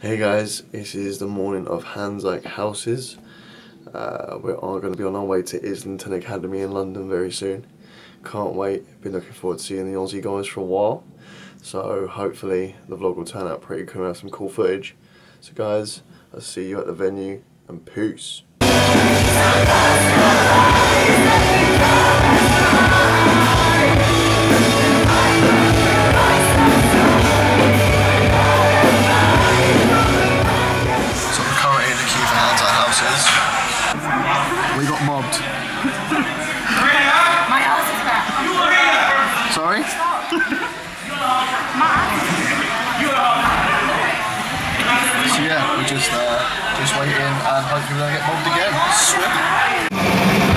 Hey guys, this is the morning of Hands Like Houses. We are going to be on our way to Islington Academy in London very soon. Can't wait, been looking forward to seeing the Aussie guys for a while. So hopefully the vlog will turn out pretty cool and have some cool footage. So guys, I'll see you at the venue and peace. We got mobbed. My house is back. Sorry? So yeah, we're just waiting and hopefully we're gonna get mobbed again. Sweet.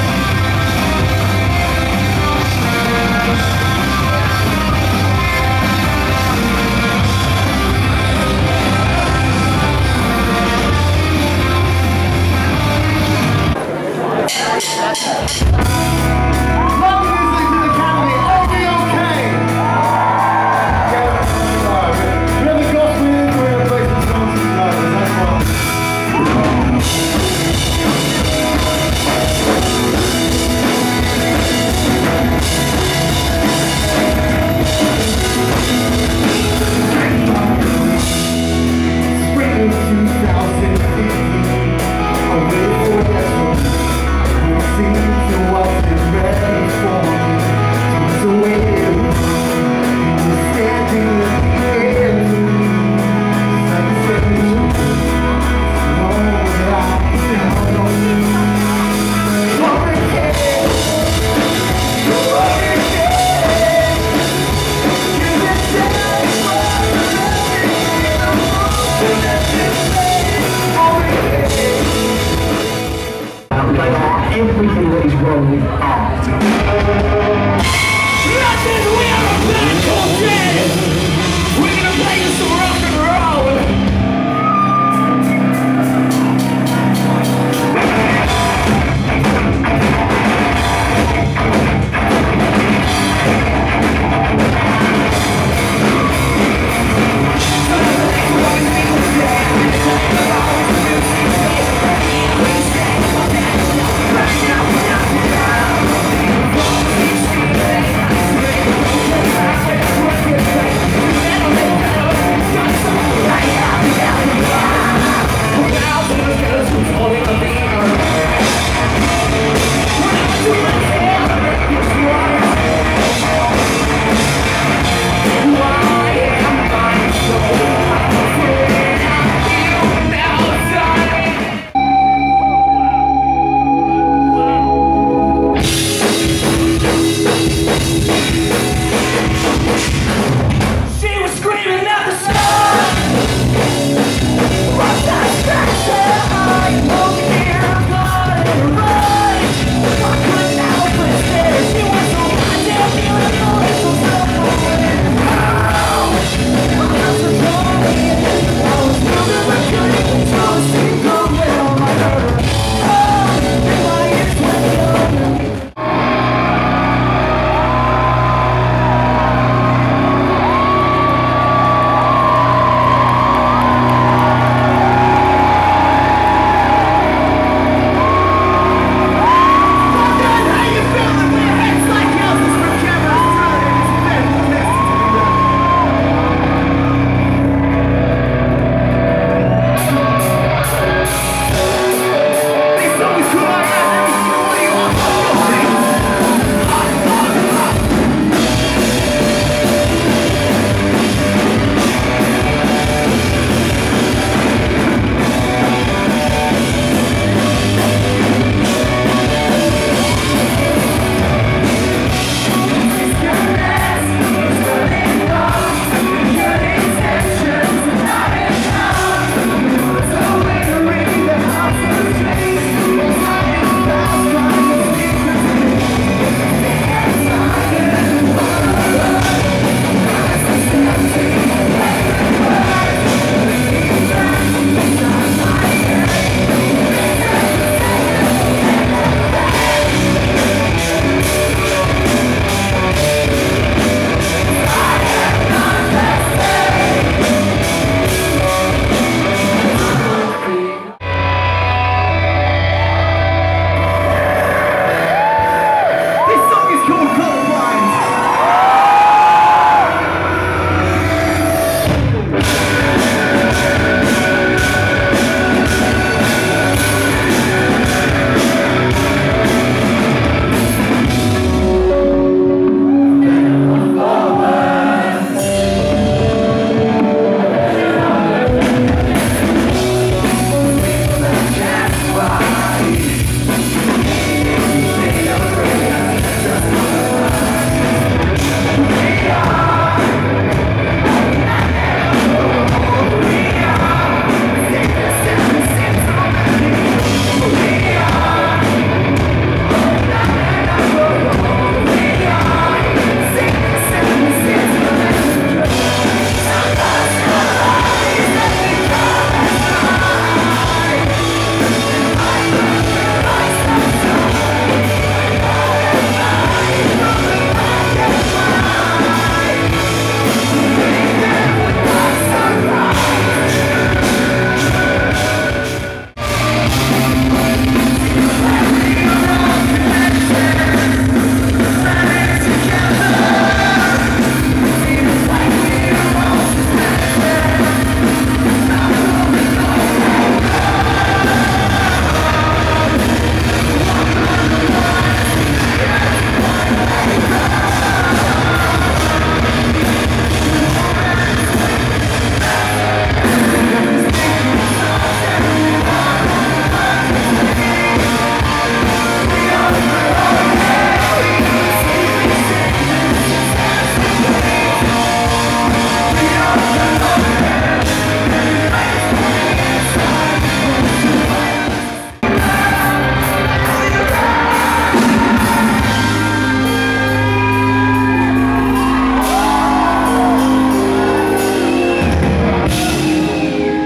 Everything that is wrong with art. London, we are a band called Dead! We're gonna play you some rock and roll!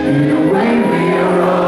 In a way we are all